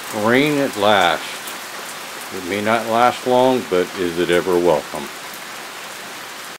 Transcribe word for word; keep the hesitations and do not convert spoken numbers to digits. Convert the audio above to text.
Rain at last. It may not last long, but is it ever welcome?